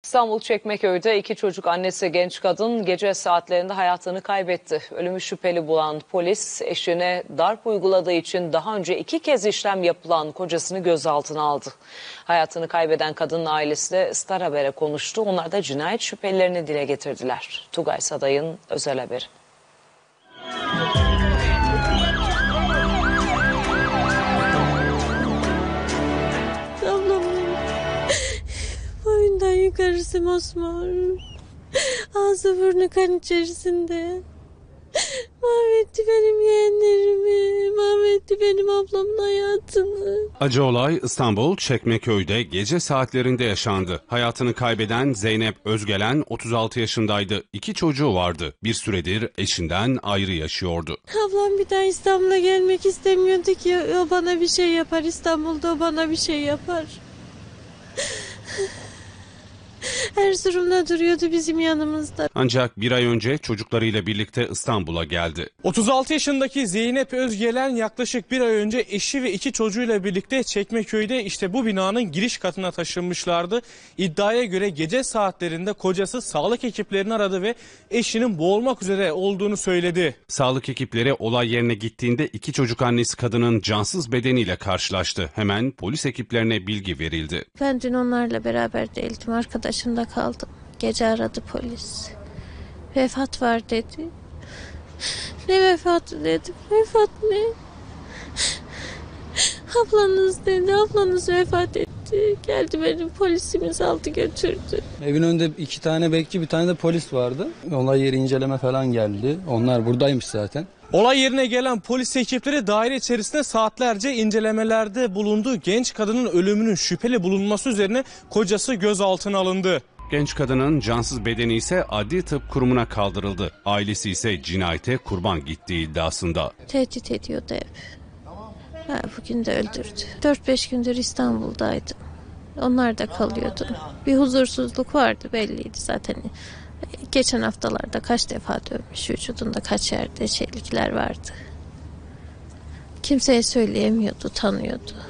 İstanbul Çekmeköy'de iki çocuk annesi genç kadın gece saatlerinde hayatını kaybetti. Ölümü şüpheli bulan polis eşine darp uyguladığı için daha önce 2 kez işlem yapılan kocasını gözaltına aldı. Hayatını kaybeden kadının ailesi de Star Haber'e konuştu. Onlar da cinayet şüphelilerini dile getirdiler. Tugay Saday'ın özel haberi. Boyundan yukarısı mosmor. Ağzı burnu kan içerisinde. Mahvetti benim yeğenlerimi. Mahvetti benim ablamın hayatını. Acı olay İstanbul Çekmeköy'de gece saatlerinde yaşandı. Hayatını kaybeden Zeynep Özgelen 36 yaşındaydı. 2 çocuğu vardı. Bir süredir eşinden ayrı yaşıyordu. Ablam bir daha İstanbul'a gelmek istemiyordu ki. O bana bir şey yapar. İstanbul'da o bana bir şey yapar. Erzurum'da duruyordu bizim yanımızda. Ancak bir ay önce çocuklarıyla birlikte İstanbul'a geldi. 36 yaşındaki Zeynep Özgelen yaklaşık bir ay önce eşi ve 2 çocuğuyla birlikte Çekmeköy'de işte bu binanın giriş katına taşınmışlardı. İddiaya göre gece saatlerinde kocası sağlık ekiplerini aradı ve eşinin boğulmak üzere olduğunu söyledi. Sağlık ekipleri olay yerine gittiğinde 2 çocuk annesi kadının cansız bedeniyle karşılaştı. Hemen polis ekiplerine bilgi verildi. Ben dün onlarla beraber değildim. Arkadaşımda kaldım. Gece aradı polis. Vefat var dedi. Ne vefatı dedim. Vefat ne? Ablanız dedi. Ablanız vefat etti. Geldi benim polisimiz aldı götürdü. Evin önünde 2 tane bekçi, bir tane de polis vardı. Olay yeri inceleme falan geldi. Onlar buradaymış zaten. Olay yerine gelen polis ekipleri daire içerisinde saatlerce incelemelerde bulundu. Genç kadının ölümünün şüpheli bulunması üzerine kocası gözaltına alındı. Genç kadının cansız bedeni ise Adli Tıp Kurumu'na kaldırıldı. Ailesi ise cinayete kurban gittiği iddiasında. Tehdit ediyordu hep. Bugün de öldürdü. 4-5 gündür İstanbul'daydım. Onlar da kalıyordu. Bir huzursuzluk vardı, belliydi zaten. Geçen haftalarda kaç defa dövmüş, vücudunda kaç yerde şeylikler vardı. Kimseye söyleyemiyordu, tanıyordu.